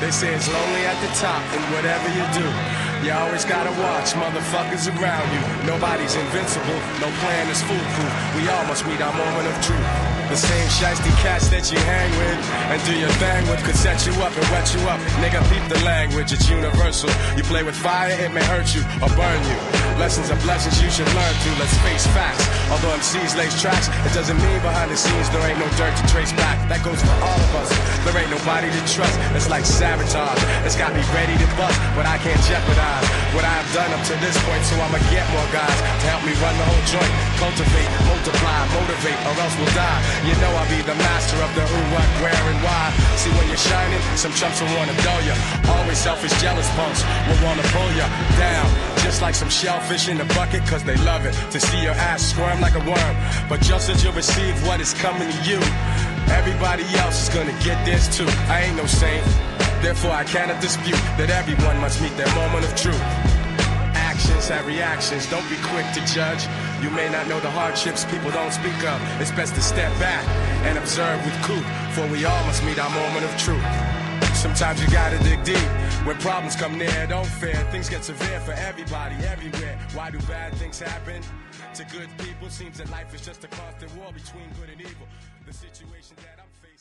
They say it's lonely at the top, and whatever you do, you always gotta watch motherfuckers around you. Nobody's invincible, no plan is foolproof. We all must meet our moment of truth. The same shiesty cats that you hang with and do your thing with could set you up and wet you up. Nigga, peep the language, it's universal. You play with fire, it may hurt you or burn you. Lessons are blessings you should learn through, let's face facts. Although MCs lace tracks, it doesn't mean behind the scenes there ain't no dirt to trace back. That goes for all of us, there ain't nobody to trust. It's like sabotage, it's got me ready to bust, but I can't jeopardize what I've done up to this point. So I'ma get more guys to help me run the whole joint. Cultivate, multiply, motivate, or else we'll die. You know I'll be the master of the who, what, where, and why. See when you're shining, some chumps will wanna dull ya. Always selfish, jealous punks will wanna pull ya down. Just like some shellfish in the bucket, cause they love it to see your ass squirm like a worm. But just as you receive what is coming to you, everybody else is gonna get this too. I ain't no saint, therefore I cannot dispute that everyone must meet their moment of truth. Actions have reactions, don't be quick to judge. You may not know the hardships people don't speak of. It's best to step back and observe with cool, for we all must meet our moment of truth. Sometimes you gotta dig deep. When problems come near, don't fear. Things get severe for everybody, everywhere. Why do bad things happen to good people? Seems that life is just a constant war between good and evil. The situation that I'm facing